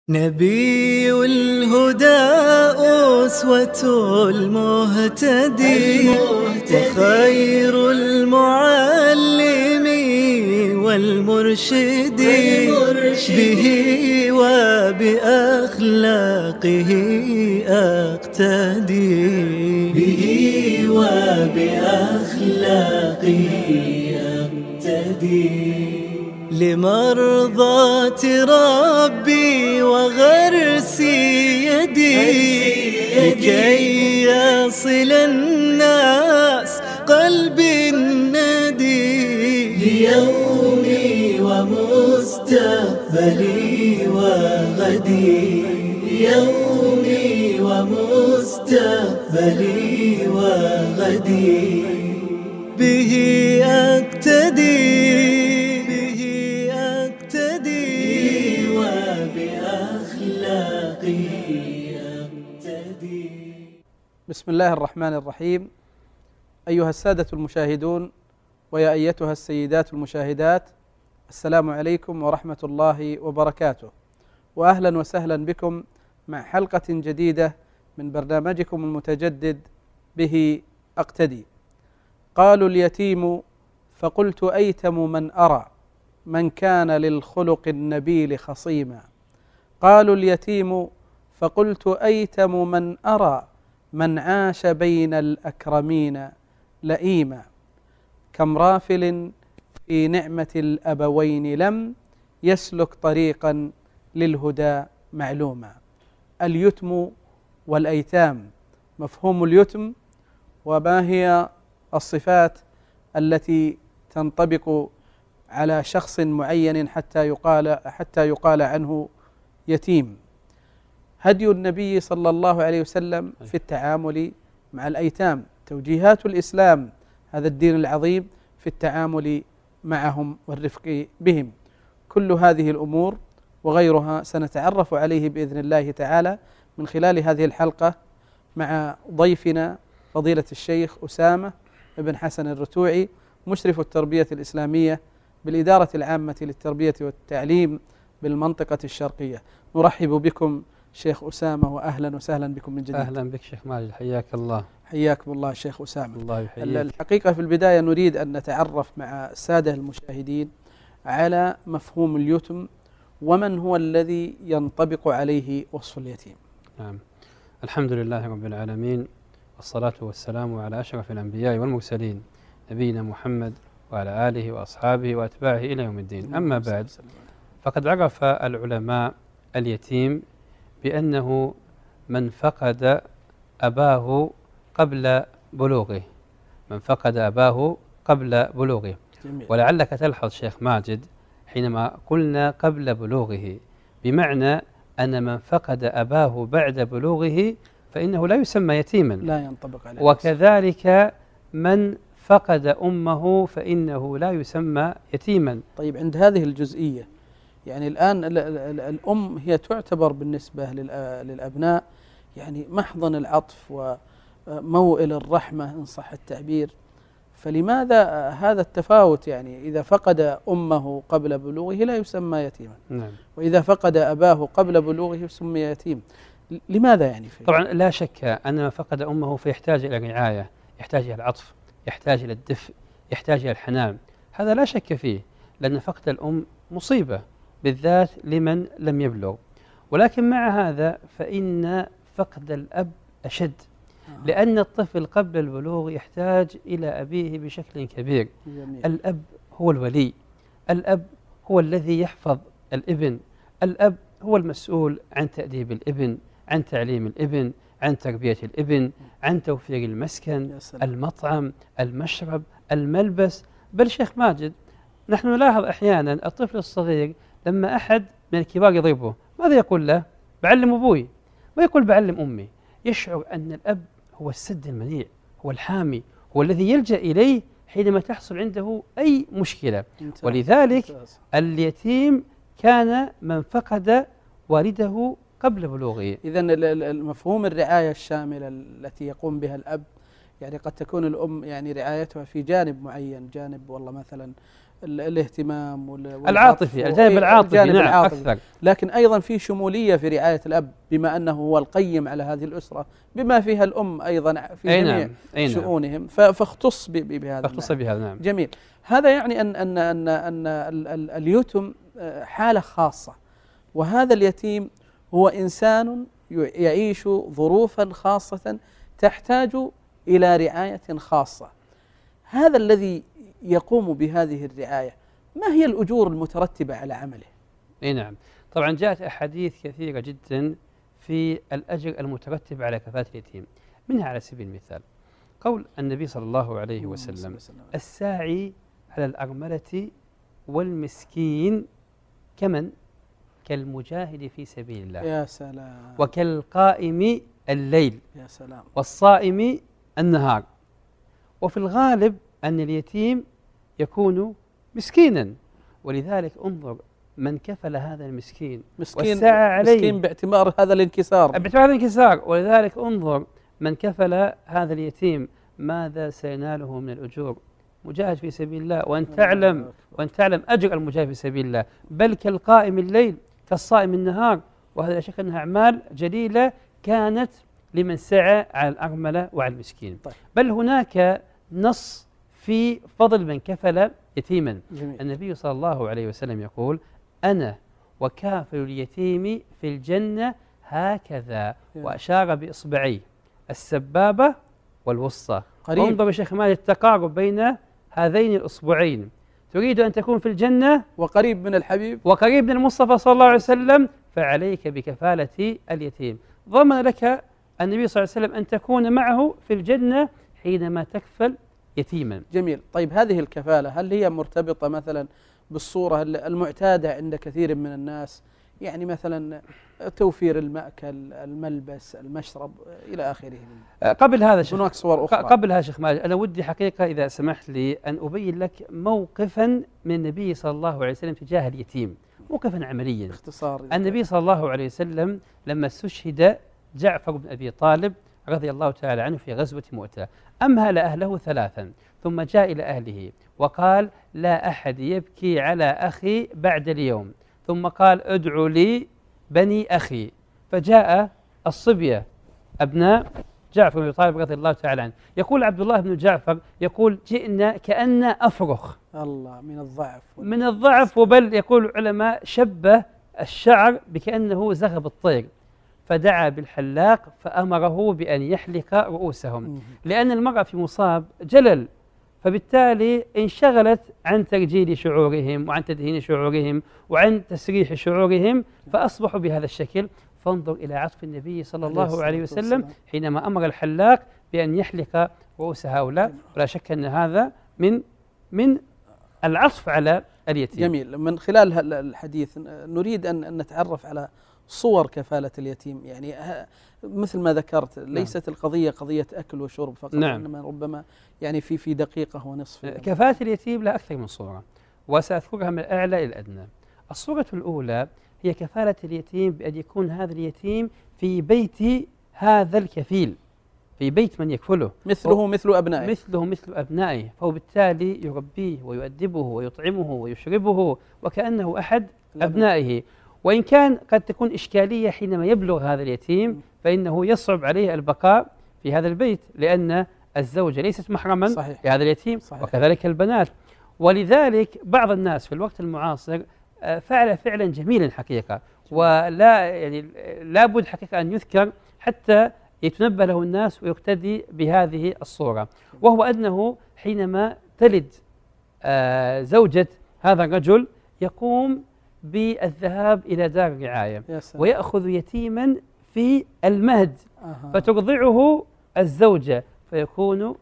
نبي الهدى أسوة المهتدي وخير المعلم والمرشد به وبأخلاقه أقتدي لمرضاة ربي وغرس يدي لكي يصل الناس قلب الندي ليومي ومستقبلي وغدي يومي ومستقبلي وغدي به أقتدي وبأخلاقه أقتدي. بسم الله الرحمن الرحيم. أيها السادة المشاهدون ويا أيتها السيدات المشاهدات، السلام عليكم ورحمة الله وبركاته، وأهلا وسهلا بكم مع حلقة جديدة من برنامجكم المتجدد به أقتدي. قالوا اليتيم فقلت أيتم من أرى من كان للخلق النبيل خصيما. قالوا اليتيم فقلت أيتم من أرى من عاش بين الأكرمين لئيما. كم رافل في نعمة الأبوين لم يسلك طريقا للهدى معلوما. اليتم والأيتام، مفهوم اليتم وما هي الصفات التي تنطبق على شخص معين حتى يقال عنه يتيم. هدي النبي صلى الله عليه وسلم في التعامل مع الأيتام، توجيهات الإسلام هذا الدين العظيم في التعامل معهم والرفق بهم. كل هذه الأمور وغيرها سنتعرف عليه بإذن الله تعالى من خلال هذه الحلقة مع ضيفنا فضيلة الشيخ أسامة بن حسن الرتوعي، مشرف التربية الإسلامية بالإدارة العامة للتربية والتعليم بالمنطقة الشرقية. نرحب بكم شيخ أسامة وأهلا وسهلا بكم من جديد. أهلا بك شيخ ماجد، حياك الله. حياكم الله شيخ أسامة. الله يحييك. الحقيقة في البداية نريد أن نتعرف مع السادة المشاهدين على مفهوم اليتم ومن هو الذي ينطبق عليه وصف اليتيم. نعم، الحمد لله رب العالمين، والصلاة والسلام على أشرف الأنبياء والمرسلين نبينا محمد وعلى آله وأصحابه وأتباعه إلى يوم الدين. أما بعد، فقد عرف العلماء اليتيم بأنه من فقد أباه قبل بلوغه، من فقد أباه قبل بلوغه. ولعلك تلحظ شيخ ماجد حينما قلنا قبل بلوغه بمعنى أن من فقد أباه بعد بلوغه فإنه لا يسمى يتيما، لا ينطبق عليه. وكذلك من فقد أمه فإنه لا يسمى يتيما. طيب، عند هذه الجزئية يعني الآن الأم هي تعتبر بالنسبة للأبناء يعني محضن العطف وموئل الرحمة إن صح التعبير، فلماذا هذا التفاوت؟ يعني إذا فقد أمه قبل بلوغه لا يسمى يتيما، نعم، وإذا فقد أباه قبل بلوغه سمي يتيم. لماذا يعني طبعا لا شك أن من فقد أمه فيحتاج إلى الرعاية، يحتاج إلى العطف، يحتاج إلى الدفء، يحتاج إلى الحنان، هذا لا شك فيه، لأن فقد الأم مصيبة بالذات لمن لم يبلغ. ولكن مع هذا فإن فقد الأب أشد، لأن الطفل قبل البلوغ يحتاج إلى أبيه بشكل كبير. جميل. الأب هو الولي، الأب هو الذي يحفظ الابن، الأب هو المسؤول عن تأديب الابن، عن تعليم الابن، عن تربية الابن، عن توفير المسكن، المطعم، المشرب، الملبس. بل شيخ ماجد، نحن نلاحظ أحيانا الطفل الصغير لما أحد من الكبار يضربه ماذا يقول له؟ بعلم أبوي، ويقول بعلم أمي. يشعر أن الأب هو السد المنيع، هو الحامي، هو الذي يلجأ إليه حينما تحصل عنده أي مشكلة. ولذلك اليتيم كان من فقد والده قبل بلوغه. إذن المفهوم الرعاية الشاملة التي يقوم بها الأب، يعني قد تكون الأم يعني رعايتها في جانب معين، جانب والله مثلا الاهتمام العاطفي، الجانب العاطفي، نعم أكثر. لكن أيضا في شمولية في رعاية الأب، بما أنه هو القيم على هذه الأسرة، بما فيها الأم أيضا في جميع شؤونهم، فاختص بهذا. اختص بهذا، نعم. جميل. هذا يعني أن اليتم حالة خاصة، وهذا اليتيم هو إنسان يعيش ظروفا خاصة تحتاج إلى رعاية خاصة. هذا الذي يقوم بهذه الرعاية، ما هي الأجور المترتبة على عمله؟ نعم، طبعا جاءت أحاديث كثيرة جدا في الأجر المترتب على كفالة اليتيم. منها على سبيل المثال قول النبي صلى الله عليه وسلم: الساعي على الأرملة والمسكين كمن؟ كالمجاهد في سبيل الله. يا سلام. وكالقائم الليل. يا سلام. والصائم النهار. وفي الغالب أن اليتيم يكون مسكينا، ولذلك انظر من كفل هذا المسكين والسعى عليه، مسكين باعتبار هذا الانكسار، ولذلك انظر من كفل هذا اليتيم ماذا سيناله من الأجور. مجاهد في سبيل الله، وأن تعلم أجر المجاهد في سبيل الله، بل كالقائم الليل كالصائم النهار. وهذا لا شك أنها أعمال جليلة كانت لمن سعى على الأرملة وعلى المسكين. طيب. بل هناك نص في فضل من كفل يتيما. جميل. النبي صلى الله عليه وسلم يقول: أنا وكافل اليتيم في الجنة هكذا، وأشار بإصبعيه السبابة والوسطى. انظر يا شيخ مالك التقارب بين هذين الأصبعين. تريد أن تكون في الجنة وقريب من الحبيب وقريب من المصطفى صلى الله عليه وسلم، فعليك بكفالة اليتيم. ضمن لك النبي صلى الله عليه وسلم أن تكون معه في الجنة حينما تكفل يتيما. جميل. طيب، هذه الكفالة هل هي مرتبطة مثلا بالصورة المعتادة عند كثير من الناس، يعني مثلا توفير المأكل، الملبس، المشرب إلى آخره؟ قبل هذا هناك صور أخرى. قبل هذا شيخ ماجد، أنا ودي حقيقة إذا سمحت لي أن أبين لك موقفا من النبي صلى الله عليه وسلم تجاه اليتيم، موقفا عمليا باختصار. النبي صلى الله عليه وسلم لما استشهد جعفر بن أبي طالب رضي الله تعالى عنه في غزوة مؤتة، أمهل أهله 3 ثم جاء إلى أهله وقال: لا أحد يبكي على أخي بعد اليوم. ثم قال: ادعوا لي بني أخي. فجاء الصبية أبناء جعفر بن أبي طالب رضي الله تعالى عنه. يقول عبد الله بن جعفر يقول: جئنا كأن أفرخ. الله، من الضعف. وبل يقول العلماء شبه الشعر بكأنه زغب الطير، فدعا بالحلاق فأمره بأن يحلق رؤوسهم، لأن المرأة في مصاب جلل، فبالتالي انشغلت عن ترجيل شعورهم وعن تدهين شعورهم وعن تسريح شعورهم، فأصبحوا بهذا الشكل. فانظر إلى عطف النبي صلى الله عليه وسلم حينما أمر الحلاق بأن يحلق رؤوس هؤلاء. ولا شك أن هذا من العطف على اليتيم. جميل. من خلال الحديث نريد أن نتعرف على صور كفالة اليتيم، يعني مثل ما ذكرت ليست القضية قضية أكل وشرب فقط، إنما ربما يعني في دقيقة ونصف. كفالة اليتيم لا أكثر من صورة، وسأذكرها من الأعلى إلى الأدنى. الصورة الأولى هي كفالة اليتيم بأن يكون هذا اليتيم في بيت هذا الكفيل، في بيت من يكفله، مثل أبنائه، فهو بالتالي يربيه ويؤدبه ويطعمه ويشربه وكأنه أحد أبنائه. وإن كان قد تكون إشكالية حينما يبلغ هذا اليتيم، فإنه يصعب عليه البقاء في هذا البيت، لأن الزوجة ليست محرما لهذا اليتيم. وكذلك البنات. ولذلك بعض الناس في الوقت المعاصر فعل فعلا جميلا حقيقة، ولا يعني لابد حقيقة أن يذكر حتى يتنبه له الناس ويقتدي بهذه الصورة، وهو أنه حينما تلد زوجة هذا الرجل يقوم بالذهاب إلى دار الرعاية ويأخذ يتيما في المهد فترضعه الزوجة، فيكون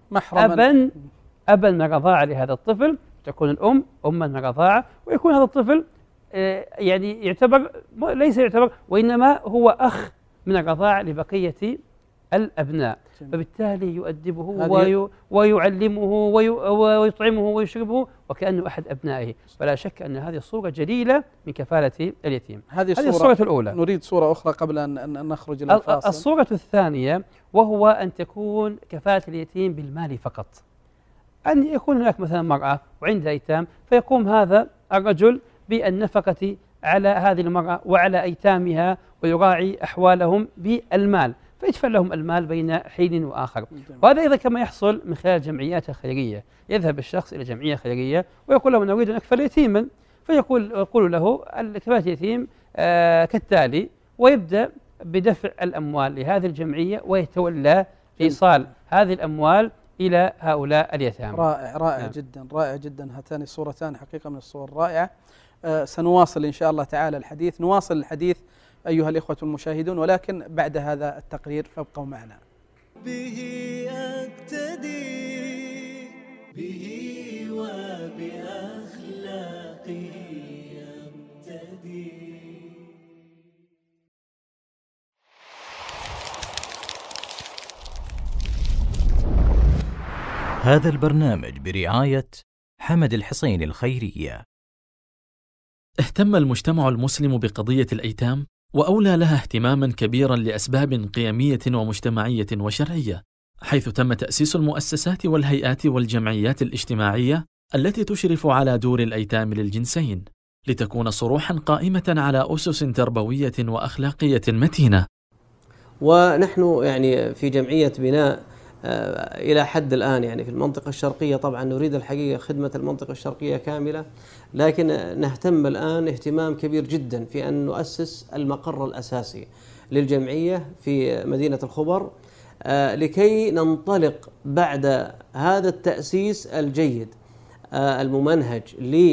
أبا من رضاعة لهذا الطفل، تكون الأم أما من رضاعة، ويكون هذا الطفل يعني ليس يعتبر وإنما هو أخ من الرضاعة لبقية الأبناء. فبالتالي يؤدبه ويعلمه ويطعمه ويشربه وكأنه أحد أبنائه. فلا شك أن هذه الصورة جليلة من كفالة اليتيم. هذه الصورة الأولى. نريد صورة أخرى قبل أن نخرج إلى الفاصل. الصورة الثانية وهو أن تكون كفالة اليتيم بالمال فقط. أن يكون هناك مثلا مرأة وعندها أيتام، فيقوم هذا الرجل بالنفقة على هذه المرأة وعلى أيتامها ويراعي أحوالهم بالمال، فيدفع لهم المال بين حين وآخر. وهذا أيضا كما يحصل من خلال الجمعيات الخيرية، يذهب الشخص إلى جمعية خيرية ويقول له: نريد أن أكفل يتيما، يقول له كفالة اليتيم كالتالي، ويبدأ بدفع الأموال لهذه الجمعية ويتولى إيصال هذه الأموال إلى هؤلاء اليتامى. رائع جدا، رائع جدا. هاتان الصورتان حقيقة من الصور الرائعة. سنواصل إن شاء الله تعالى الحديث، نواصل الحديث أيها الإخوة المشاهدون، ولكن بعد هذا التقرير فابقوا معنا. به أقتدي، به وبأخلاقه يقتدي. هذا البرنامج برعاية حمد الحصين الخيرية. اهتم المجتمع المسلم بقضية الأيتام، وأولى لها اهتماما كبيرا لأسباب قيمية ومجتمعية وشرعية، حيث تم تأسيس المؤسسات والهيئات والجمعيات الاجتماعية التي تشرف على دور الأيتام للجنسين، لتكون صروحا قائمة على أسس تربوية وأخلاقية متينة. ونحن يعني في جمعية بناء إلى حد الآن يعني في المنطقة الشرقية، طبعا نريد الحقيقة خدمة المنطقة الشرقية كاملة، لكن نهتم الآن اهتمام كبير جدا في أن نؤسس المقر الأساسي للجمعية في مدينة الخبر، لكي ننطلق بعد هذا التأسيس الجيد الممنهج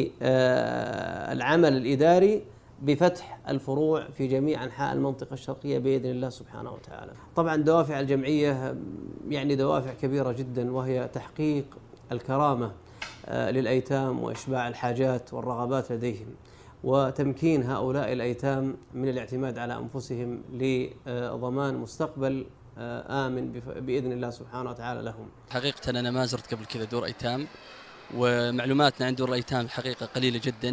للعمل الإداري بفتح الفروع في جميع أنحاء المنطقة الشرقية بإذن الله سبحانه وتعالى. طبعا دوافع الجمعية يعني دوافع كبيرة جدا، وهي تحقيق الكرامة للأيتام وإشباع الحاجات والرغبات لديهم، وتمكين هؤلاء الأيتام من الاعتماد على أنفسهم لضمان مستقبل آمن بإذن الله سبحانه وتعالى لهم. حقيقة أنا ما زرت قبل كذا دور أيتام، ومعلوماتنا عن دور الأيتام حقيقة قليلة جدا،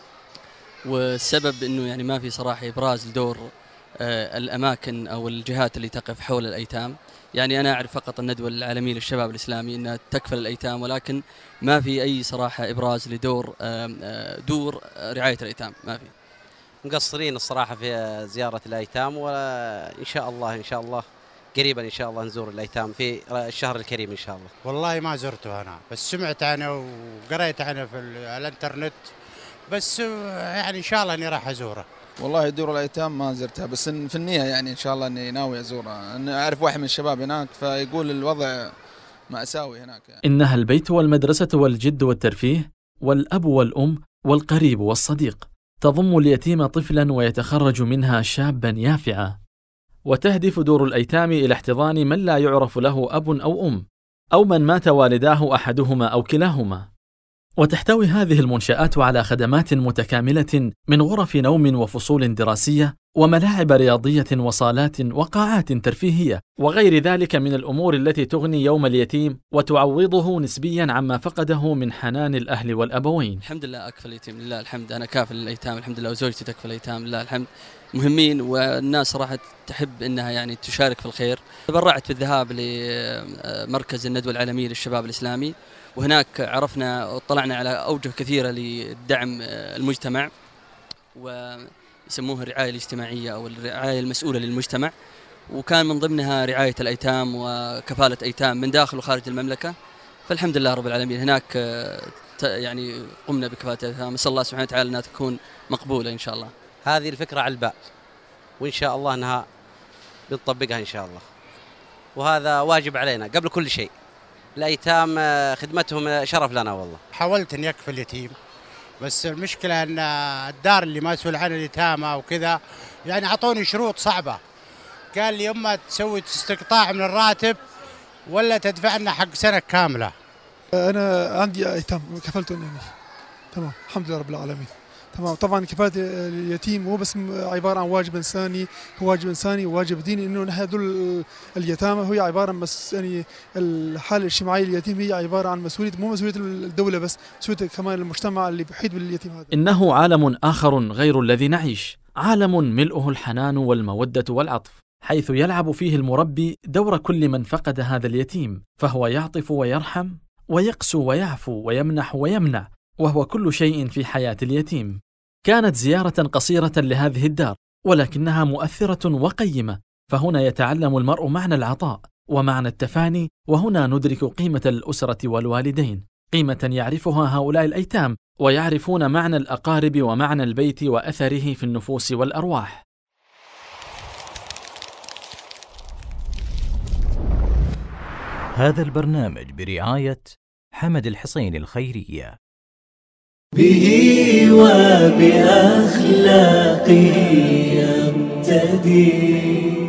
والسبب أنه يعني ما في صراحة إبراز لدور الأماكن أو الجهات اللي تقف حول الأيتام. يعني أنا أعرف فقط الندوة العالمية للشباب الإسلامي أنها تكفل الأيتام، ولكن ما في أي صراحة إبراز لدور دور رعاية الأيتام، ما في. مقصرين الصراحة في زيارة الأيتام، وإن شاء الله قريبا إن شاء الله نزور الأيتام في الشهر الكريم إن شاء الله. والله ما زرته أنا، بس سمعت عنه وقرأت عنه في الانترنت، بس يعني إن شاء الله إني راح أزوره. والله دور الأيتام ما زرتها، بس في النية يعني إن شاء الله إني ناوي أزورها. أنا أعرف واحد من الشباب هناك فيقول الوضع مأساوي هناك يعني. إنها البيت والمدرسة والجد والترفيه والأب والأم والقريب والصديق، تضم اليتيم طفلا ويتخرج منها شابا يافعا. وتهدف دور الأيتام إلى احتضان من لا يعرف له أب أو أم، أو من مات والداه أحدهما أو كلاهما. وتحتوي هذه المنشآت على خدمات متكاملة من غرف نوم وفصول دراسية وملاعب رياضية وصالات وقاعات ترفيهية وغير ذلك من الأمور التي تغني يوم اليتيم وتعوضه نسبيا عما فقده من حنان الأهل والأبوين. الحمد لله أكفل اليتيم لله الحمد، أنا كافل الأيتام الحمد لله، وزوجتي تكفل الأيتام لله الحمد، مهمين والناس صراحة تحب أنها يعني تشارك في الخير. تبرعت بالذهاب لمركز الندوة العالمية للشباب الإسلامي، وهناك عرفنا واطلعنا على أوجه كثيرة لدعم المجتمع، ويسموها الرعاية الاجتماعية أو الرعاية المسؤولة للمجتمع، وكان من ضمنها رعاية الأيتام وكفالة أيتام من داخل وخارج المملكة. فالحمد لله رب العالمين هناك يعني قمنا بكفالة الأيتام، نسأل الله سبحانه وتعالى أنها تكون مقبولة إن شاء الله. هذه الفكرة على البال، وإن شاء الله أنها بنطبقها إن شاء الله، وهذا واجب علينا قبل كل شيء. الأيتام خدمتهم شرف لنا والله. حاولت أن يكفي اليتيم، بس المشكلة أن الدار اللي مسؤول عن اليتامى وكذا يعني أعطوني شروط صعبة، قال لي إما تسوي استقطاع من الراتب ولا تدفع لنا حق سنة كاملة. أنا عندي أيتام كفلتهم يعني تمام الحمد لله رب العالمين تمام. طبعا كفالة اليتيم مو بس عبارة عن واجب إنساني، هو واجب إنساني وواجب ديني، إنه نحن هذول اليتامى هي عبارة عن يعني الحالة الاجتماعية اليتيم هي عبارة عن مسؤولية، مو مسؤولية الدولة بس، مسؤولية كمان المجتمع اللي بيحيط باليتيم هذا. إنه عالم آخر غير الذي نعيش، عالم ملؤه الحنان والمودة والعطف، حيث يلعب فيه المربي دور كل من فقد هذا اليتيم، فهو يعطف ويرحم ويقسو ويعفو ويمنح ويمنع، وهو كل شيء في حياة اليتيم. كانت زيارة قصيرة لهذه الدار، ولكنها مؤثرة وقيمة، فهنا يتعلم المرء معنى العطاء ومعنى التفاني، وهنا ندرك قيمة الأسرة والوالدين، قيمة يعرفها هؤلاء الأيتام، ويعرفون معنى الأقارب ومعنى البيت وأثره في النفوس والأرواح. هذا البرنامج برعاية حمد الحصين الخيرية. به وبأخلاقه يقتدي.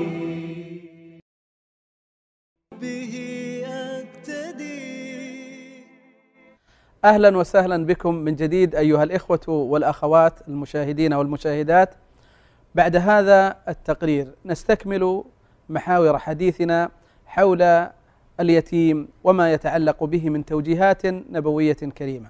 أهلا وسهلا بكم من جديد أيها الإخوة والأخوات المشاهدين والمشاهدات. بعد هذا التقرير نستكمل محاور حديثنا حول اليتيم وما يتعلق به من توجيهات نبوية كريمة.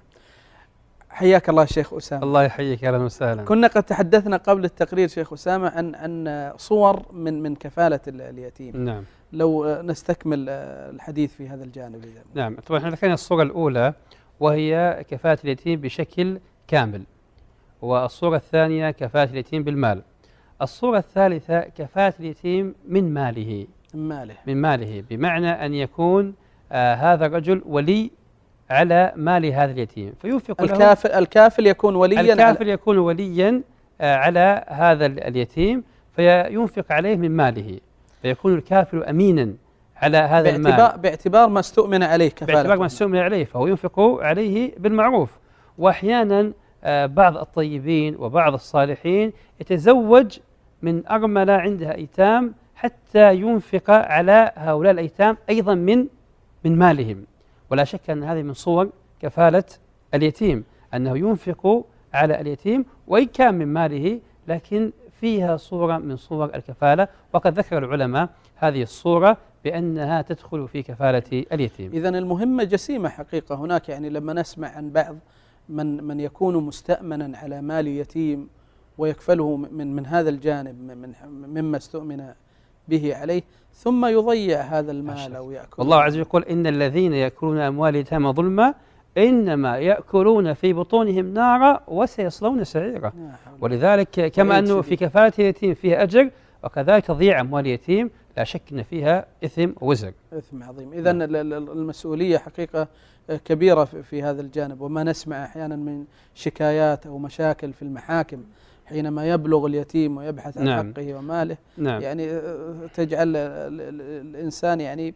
حياك الله شيخ أسامة. الله يحييك، أهلا وسهلا. كنا قد تحدثنا قبل التقرير شيخ أسامة عن صور من كفالة اليتيم. نعم. لو نستكمل الحديث في هذا الجانب. نعم، طبعا احنا ذكرنا الصورة الأولى وهي كفالة اليتيم بشكل كامل، والصورة الثانية كفالة اليتيم بالمال. الصورة الثالثة كفالة اليتيم من ماله. من ماله بمعنى أن يكون هذا الرجل ولي على مال هذا اليتيم، فينفق له. الكافل يكون وليا. الكافل يكون وليا على هذا اليتيم، فينفق عليه من ماله، فيكون الكافل أمينا على هذا المال باعتبار ما استؤمن عليه باعتبار ما استؤمن عليه، فهو ينفق عليه بالمعروف. وأحيانا بعض الطيبين وبعض الصالحين يتزوج من أرملة عندها أيتام حتى ينفق على هؤلاء الأيتام أيضا من مالهم. ولا شك أن هذه من صور كفالة اليتيم، أنه ينفق على اليتيم وإن كان من ماله، لكن فيها صورة من صور الكفالة، وقد ذكر العلماء هذه الصورة بأنها تدخل في كفالة اليتيم. إذن المهمة جسيمة حقيقة هناك، يعني لما نسمع عن بعض من يكون مستأمنا على مال يتيم ويكفله من هذا الجانب مما استؤمن به عليه، ثم يضيع هذا المال أو يأكل. والله عز وجل يقول: إن الذين يأكلون أموال اليتامى ظلما إنما يأكلون في بطونهم نارا وسيصلون سعيرا. ولذلك كما أنه في كفالة اليتيم فيها أجر، وكذلك تضييع أموال اليتيم لا شك أن فيها إثم ووزر. إثم عظيم. إذن المسؤولية حقيقة كبيرة في هذا الجانب. وما نسمع أحيانا من شكايات أو مشاكل في المحاكم حينما يبلغ اليتيم ويبحث عن حقه وماله، يعني تجعل الإنسان يعني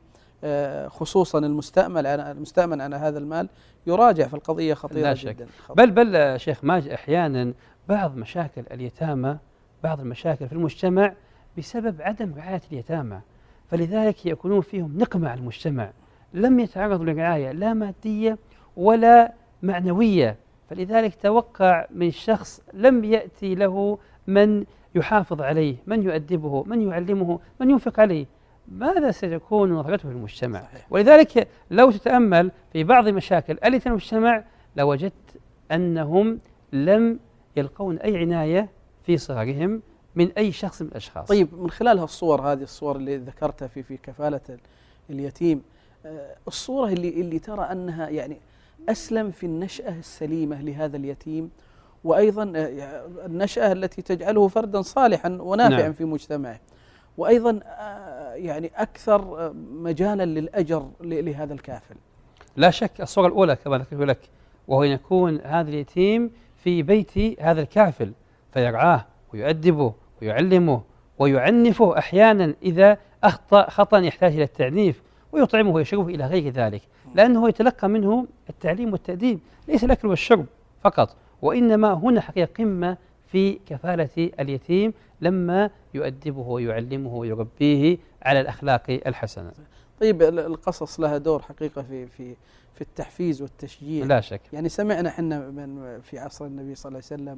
خصوصا المستأمن على هذا المال يراجع في القضية خطيرة جدا. بل شيخ ماجد أحيانا بعض مشاكل اليتامى، بعض المشاكل في المجتمع بسبب عدم رعاية اليتامى، فلذلك يكونون فيهم نقمة على المجتمع، لم يتعرضوا لرعاية لا مادية ولا معنوية، فلذلك توقع من شخص لم يأتي له من يحافظ عليه، من يؤدبه، من يعلمه، من ينفق عليه، ماذا ستكون نظرته في المجتمع؟ ولذلك لو تتأمل في بعض مشاكل المجتمع لوجدت أنهم لم يلقون أي عناية في صغرهم من أي شخص من الأشخاص. طيب، من خلال هذه الصور اللي ذكرتها في كفالة اليتيم، الصورة اللي ترى أنها يعني أسلم في النشأة السليمة لهذا اليتيم، وأيضا النشأة التي تجعله فردا صالحا ونافعا في مجتمعه، وأيضا يعني أكثر مجالا للأجر لهذا الكافل. لا شك الصورة الأولى كما ذكرت لك، وهو يكون هذا اليتيم في بيت هذا الكافل فيرعاه ويؤدبه ويعلمه ويعنفه أحيانا إذا أخطأ خطأ يحتاج إلى التعنيف، ويطعمه ويشربه إلى غير ذلك، لأنه يتلقى منه التعليم والتأديب، ليس الأكل والشرب فقط، وإنما هنا حقيقة قمة في كفالة اليتيم لما يؤدبه ويعلمه ويربيه على الأخلاق الحسنة. طيب، القصص لها دور حقيقة في التحفيز والتشجيع. لا شك. يعني سمعنا احنا في عصر النبي صلى الله عليه وسلم،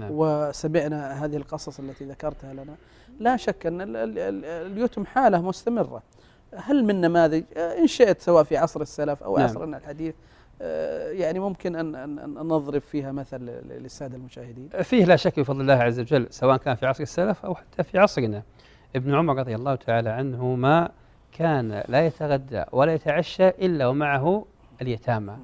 وسمعنا هذه القصص التي ذكرتها لنا. لا شك أن اليتم حالة مستمرة. هل من نماذج إن شئت سواء في عصر السلف أو عصرنا الحديث يعني ممكن أن نضرب فيها مثل للسادة المشاهدين؟ فيه لا شك بفضل الله عز وجل، سواء كان في عصر السلف أو حتى في عصرنا. ابن عمر رضي الله تعالى عنهما كان لا يتغدى ولا يتعشى إلا ومعه اليتامى،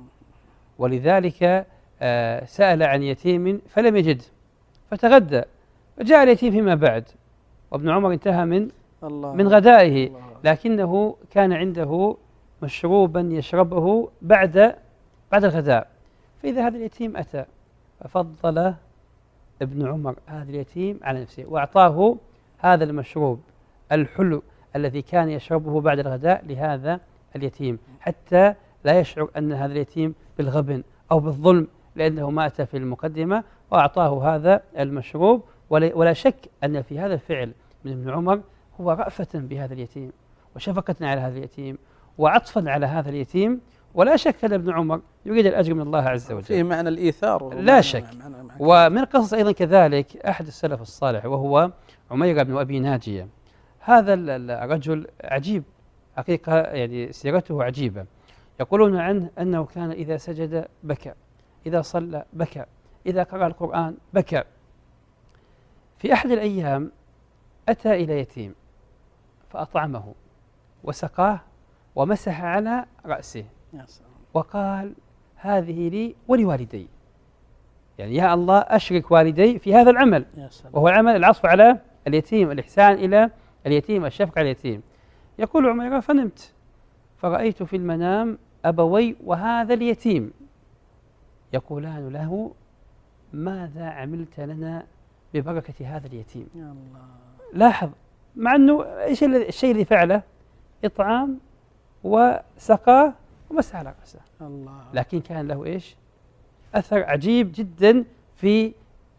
ولذلك سأل عن يتيم فلم يجد فتغدى، فجاء اليتيم فيما بعد، وابن عمر انتهى من غدائه، لكنه كان عنده مشروبا يشربه بعد الغداء، فإذا هذا اليتيم أتى ففضل ابن عمر هذا اليتيم على نفسه وأعطاه هذا المشروب الحلو الذي كان يشربه بعد الغداء لهذا اليتيم، حتى لا يشعر أن هذا اليتيم بالغبن أو بالظلم، لأنه ما أتى في المقدمة وأعطاه هذا المشروب. ولا شك أن في هذا الفعل من ابن عمر هو رأفة بهذا اليتيم وشفقة على هذا اليتيم وعطفا على هذا اليتيم، ولا شك أن ابن عمر يريد الأجر من الله عز وجل، فيه معنى الإيثار لا شك. ومن القصص أيضا كذلك أحد السلف الصالح وهو عمير بن أبي ناجية، هذا الرجل عجيب حقيقة، يعني سيرته عجيبة. يقولون عنه أنه كان إذا سجد بكى، إذا صلى بكى، إذا قرأ القرآن بكى. في أحد الأيام أتى إلى يتيم فأطعمه وسقاه ومسح على رأسه وقال هذه لي ولوالدي، يعني يا الله أشرك والدي في هذا العمل، وهو العمل العطف على اليتيم، الإحسان إلى اليتيم، الشفقة على اليتيم. يقول عمير فنمت فرأيت في المنام أبوي وهذا اليتيم يقولان له ماذا عملت لنا ببركة هذا اليتيم؟ يا الله. لاحظ، مع أنه إيش الشيء اللي فعله؟ إطعام وسقاه ومسح على رأسه، لكن كان له إيش؟ أثر عجيب جدا في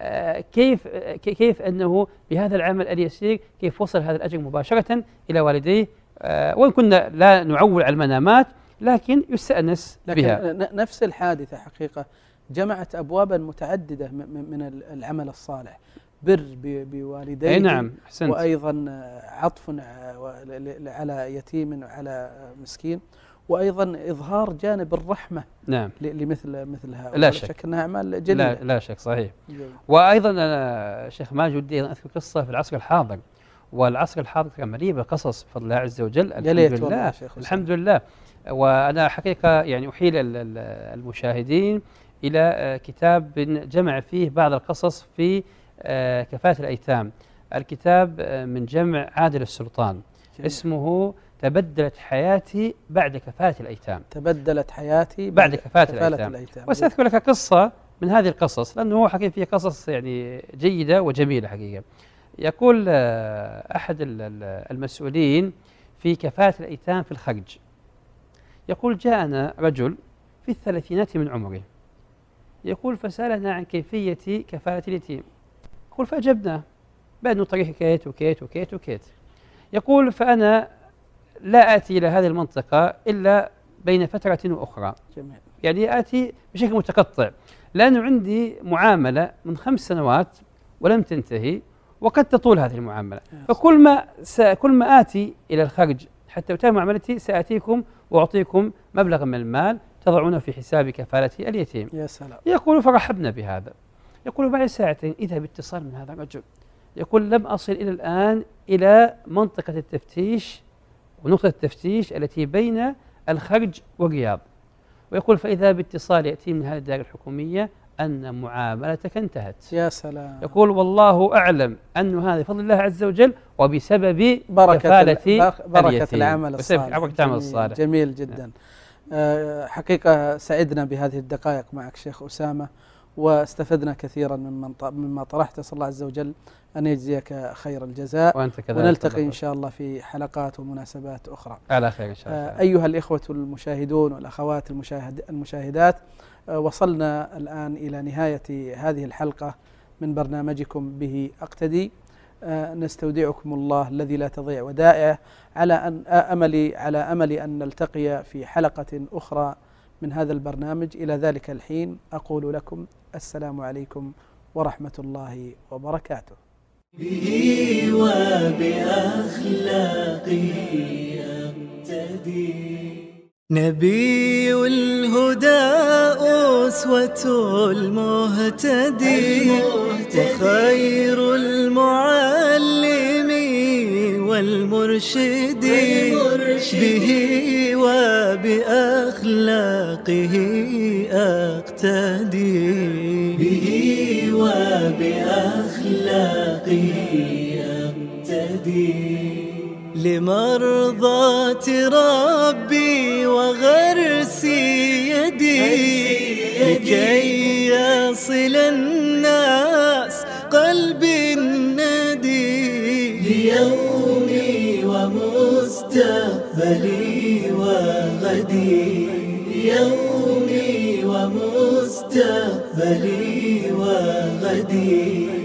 كيف أنه بهذا العمل اليسير كيف وصل هذا الأجر مباشرة إلى والديه، وإن كنا لا نعول على المنامات لكن يستأنس بها. نفس الحادثة حقيقة جمعت أبوابا متعددة من العمل الصالح، بر بوالديه، أي نعم، أحسنت، وأيضا عطف على يتيم وعلى مسكين، وأيضا إظهار جانب الرحمة نعم لمثل هؤلاء. لا شك أنها أعمال جميلة، لا شك، صحيح. وأيضا شيخ ماجد ودي أذكر قصة في العصر الحاضر، والعصر الحاضر كان مليء بالقصص بفضل الله عز وجل، الحمد لله الحمد لله. وأنا حقيقة يعني أحيل المشاهدين إلى كتاب جمع فيه بعض القصص في كفالة الأيتام، الكتاب من جمع عادل السلطان، اسمه تبدلت حياتي بعد كفالة الأيتام. تبدلت حياتي بعد كفالة الأيتام. وسأذكر لك قصة من هذه القصص لأنه هو حقيقة فيها قصص يعني جيدة وجميلة حقيقة. يقول أحد المسؤولين في كفالة الأيتام في الخرج، يقول جاءنا رجل في الثلاثينات من عمره، يقول فسألنا عن كيفية كفالة اليتيم، يقول فأجبناه بأنه طريق كيت وكيت وكيت وكيت. يقول فأنا لا آتي إلى هذه المنطقة إلا بين فترة وأخرى، جميل. يعني آتي بشكل متقطع، لأنه عندي معاملة من 5 سنوات ولم تنتهي وقد تطول هذه المعاملة، فكل ما آتي إلى الخرج حتى أتم معاملتي سآتيكم وأعطيكم مبلغا من المال تضعونه في حساب كفالة اليتيم. يا سلام. يقول فرحبنا بهذا. يقول بعد ساعتين إذا باتصال من هذا الرجل، يقول لم أصل إلى الآن إلى منطقة التفتيش ونقطة التفتيش التي بين الخرج والرياض، ويقول فإذا باتصال يأتي من هذه الدائرة الحكومية أن معاملتك انتهت. يا سلام. يقول والله أعلم أن هذا بفضل الله عز وجل وبسبب بركة العمل الصالح. بركة العمل الصالح. جميل جدا. حقيقة سعدنا بهذه الدقائق معك شيخ أسامة، واستفدنا كثيرا مما طرحت. أسأل الله عز وجل أن يجزيك خير الجزاء، وأنت كذلك، ونلتقي إن شاء الله في حلقات ومناسبات أخرى على خير إن شاء الله. أيها الإخوة المشاهدون والأخوات المشاهدات، وصلنا الآن إلى نهاية هذه الحلقة من برنامجكم به أقتدي. نستودعكم الله الذي لا تضيع ودائعه، على أمل أن نلتقي في حلقة أخرى من هذا البرنامج. إلى ذلك الحين أقول لكم السلام عليكم ورحمة الله وبركاته. به وبأخلاقه يقتدي، نبي الهدى أسوة المهتدي، وخير المعلمين والمرشد به وبأخلاقه أقتدي به وبأخلاقه أقتدي لمرضاة ربي وغرس يدي لكي يصل الناس قلبي الندي ليومي ومستقبلي وغدي يومي ومستقبلي وغدي